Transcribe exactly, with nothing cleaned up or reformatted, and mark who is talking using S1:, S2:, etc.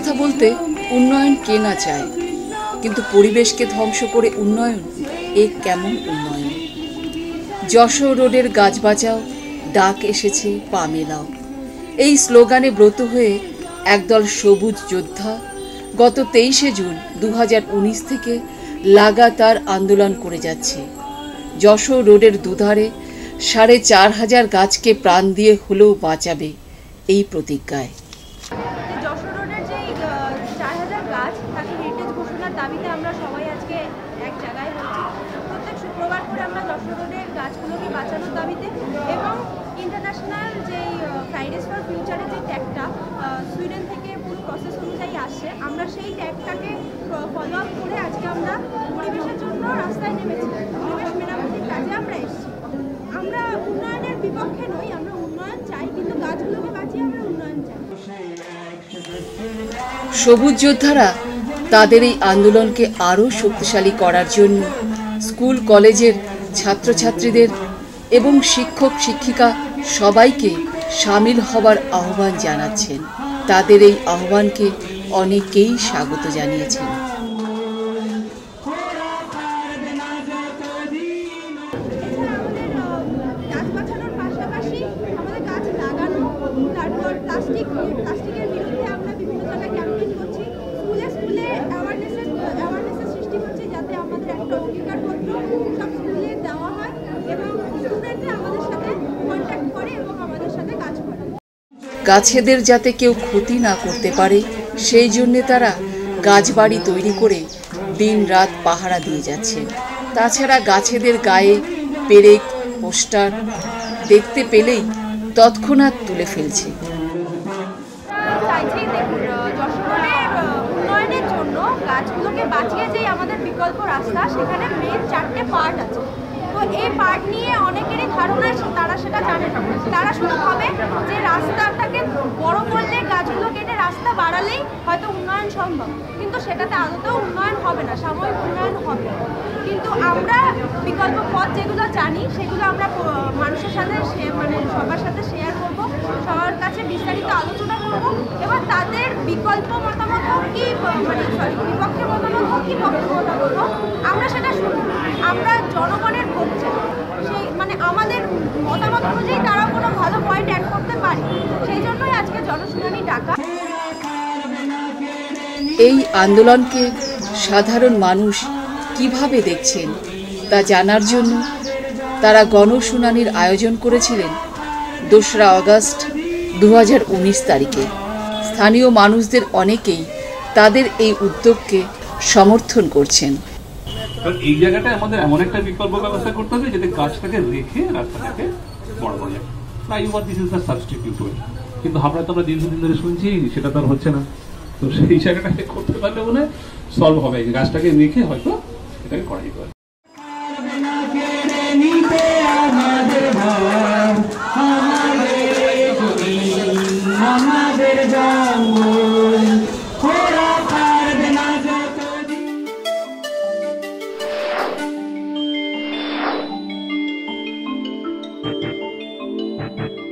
S1: কথা বলতে উন্নয়ন কে না চায়, কিন্তু পরিবেশকে ধ্বংস করে উন্নয়ন, এ কেমন উন্নয়ন? যশোর রোডের গাছ বাঁচাও, ডাক এসেছে পা মেলাও, এই স্লোগানে ব্রত হয়ে একদল সবুজ যোদ্ধা গত তেইশে জুন দু হাজার উনিশ থেকে লাগাতার আন্দোলন করে যাচ্ছে। যশোর রোডের দুধারে সাড়ে চার হাজার গাছকে প্রাণ দিয়ে হলেও বাঁচাবে এই প্রতিজ্ঞায়।
S2: যশোর রোডের যে চার হাজার গাছ তাকে হেরিটেজ ঘোষণার দাবিতে আমরা সবাই আজকে এক জায়গায় হচ্ছি। প্রত্যেক শুক্রবার করে আমরা যশোর রোডের গাছগুলোকে বাঁচানোর দাবিতে এবং ইন্টারন্যাশনাল যে ফ্রাইডেজ ফর ফিউচারের যে ট্যাগটা সুইডেন থেকে পুরো প্রসেস অনুযায়ী আসছে, আমরা সেই ট্যাগটাকে ফলো আপ করে আজকে আমরা পরিবেশের জন্য রাস্তায় নেমেছি। পরিবেশ মেরামতির কাজে আমরা এসেছি। আমরা উন্নয়নের বিপক্ষে নই, আমরা উন্নয়ন চাই, কিন্তু গাছগুলোকে বাঁচিয়ে আমরা উন্নয়ন চাই।
S1: সবুজ যোদ্ধারা তাদের এই আন্দোলনকে আরও শক্তিশালী করার জন্য স্কুল কলেজের ছাত্রছাত্রীদের এবং শিক্ষক শিক্ষিকা সবাইকে সামিল হবার আহ্বান জানাচ্ছেন। তাদের এই আহ্বানকে অনেকেই স্বাগত জানিয়েছেন।
S2: প্লাস্টিক প্লাস্টিকের বিরুদ্ধে আমরা বিভিন্ন জায়গায় ক্যাম্পেইন করছি, স্কুলে স্কুলে অ্যাওয়ারনেসের অ্যাওয়ারনেসের সৃষ্টি করছি, যাতে আমাদের একটা অঙ্গীকারপত্র সব স্কুলে দেওয়া হয় এবং স্টুডেন্টরা আমাদের সাথে কন্ট্যাক্ট করে এবং আমাদের সাথে কাজ করে।
S1: গাছেদের যাতে কেউ ক্ষতি না করতে পারে সেই জন্যে তারা গাছবাড়ি তৈরি করে দিন রাত পাহারা দিয়ে যাচ্ছে। তাছাড়া গাছেদের গায়ে পেরেক পোস্টার দেখতে পেলেই তৎক্ষণাৎ তুলে ফেলছে।
S2: চাইছি দেখুন, যশোরের উন্নয়নের জন্য গাছগুলোকে বাঁচিয়ে যেই আমাদের বিকল্প রাস্তা, সেখানে মেন চারটে পার্ট আছে। তো এই পার্ট নিয়ে অনেকেরই ধারণা, তারা সেটা জানে না। তারা শুধু ভাবে যে রাস্তাটাকে বড় করলে, গাছগুলো কেটে রাস্তা বাড়ালেই হয়তো উন্নয়ন সম্ভব, কিন্তু সেটাতে আদতেও উন্নয়ন হবে না, সাময়িক উন্নয়ন হবে। কিন্তু আমরা বিকল্প পথ যেগুলো জানি সেগুলো আমরা মানুষের সাথে মানে সবার সাথে শেয়ার করব, সবার কাছে বিস্তারিত আলোচনা করব এবং তাদের বিকল্প মতামত হোক কি মানে সরি বিপক্ষে মতামত হোক কি পক্ষে মতামত হোক, আমরা সেটা শুনি। আমরা জনগণের ভোট চাই, সেই মানে আমাদের মতামত অনুযায়ী তারা কোনো ভালো পয়েন্ট অ্যাড করতে পারে, সেই জন্যই আজকে জনশুনানি ডাকা।
S1: এই আন্দোলনকে সাধারণ মানুষ কিভাবে দেখছেন তা জানার জন্য তারা গণশুনানির আয়োজন করেছিলেন দোসরা আগস্ট দু হাজার উনিশ তারিখে। স্থানীয় মানুষদের অনেকেই তাদের এই উদ্যোগকে সমর্থন করছেন।
S3: এই জায়গাটায় আমাদের এমন একটা বিকল্প ব্যবস্থা করতে হবে যাতে গাছটাকে রেখে রাস্তাটাকে বড় করা যায়। Flyover this is the substitute way, কিন্তু আমরা তো আমরা দীর্ঘদিন ধরে শুনছি সেটা তো আর হচ্ছে না। তো সেই জায়গাটাকে করতে পারলে মনে হয় সলভ হবে, গাছটাকে রেখে হয়তো এটাকে করা যেতে পারে।
S4: Thank you.